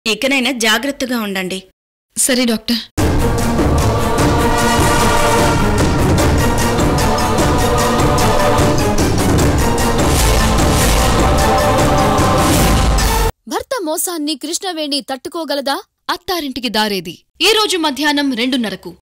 ఇకనైనా జాగ్రత్తగా ఉండండి. సరే డాక్టర్. భర్త మోసాన్ని కృష్ణవేణి తట్టుకోగలదా? అత్తారింటికి దారేది ఈ రోజు మధ్యాహ్నం 2:30కు.